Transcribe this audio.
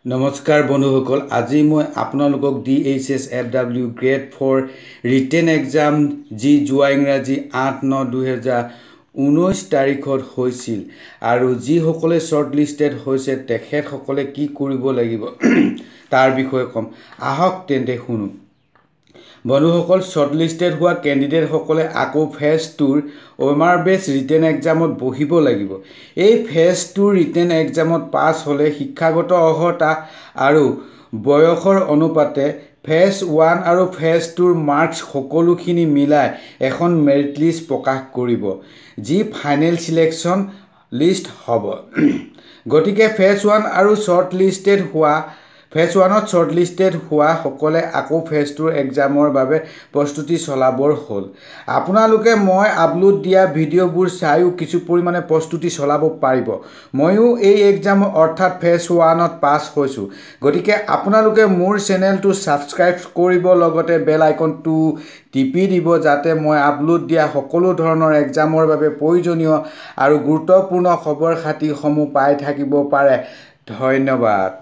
নমস্কাৰ বন্ধুসকল, আজি মই আপোনালোকক DHS FW grade 4 written exam যি যোৱা ইংৰাজী 8/9/2019 তাৰিখত হৈছিল আৰু যিসকলে শ্বৰ্ট লিষ্টেড হৈছে তেখেতসকলে কি কৰিব লাগিব তাৰ বিষয়ে ক'ম। আহক তেন্তে শুনো। বন্ধুসকল, শ্বৰ্ট লিষ্টেড হোৱা কেণ্ডিডেটসকলে আকৌ ফেজ 2 OMR বেছ ৰিটেন এক্সামত বহিব লাগিব। এই ফেজ 2 ৰিটেন এক্সামত পাছ হ'লে শিক্ষাগত অৰ্হতা আৰু বয়সৰ অনুপাতে ফেজ 1 আৰু ফেজ 2ৰ মাৰ্কছ সকলোখিনি মিলাই এখন মেৰিট লিষ্ট প্ৰকাশ কৰিব, যি ফাইনেল চিলেকশ্যন লিষ্ট হ'ব। গতিকে ফেজ 1 আৰু ফেজ 1ত শ্বৰ্ট লিষ্টেড হোৱা সকলে আকৌ ফেজ 2 এক্সামৰ বাবে প্ৰস্তুতি চলাবৰ হ'ল। আপোনালোকে মই আপলোড দিয়া ভিডিঅ'বোৰ চাইও কিছু পৰিমাণে প্ৰস্তুতি চলাব পাৰিব। ময়ো এই এক্সাম অৰ্থাৎ ফেজ 1ত পাছ হৈছোঁ। গতিকে আপোনালোকে মোৰ চেনেলটো ছাবস্ক্ৰাইব কৰিব, লগতে বেল আইকনটো টিপি দিব, যাতে মই আপলোড দিয়া সকলো ধৰণৰ এক্সামৰ বাবে প্ৰয়োজনীয় আৰু গুৰুত্বপূৰ্ণ খবৰ খাতিসমূহ পাই থাকিব পাৰে। ধন্যবাদ।